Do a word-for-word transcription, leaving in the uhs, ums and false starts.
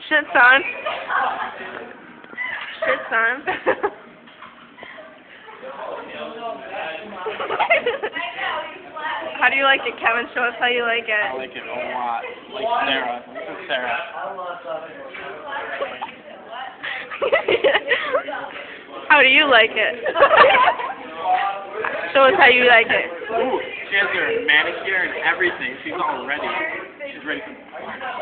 Shit, son. Shit, son. How do you like it, Kevin? Show us how you like it. I like it a lot. Like Sarah. This is Sarah. How do you like it? Show us how you like it. Ooh, she has her manicure and everything. She's all ready. She's ready for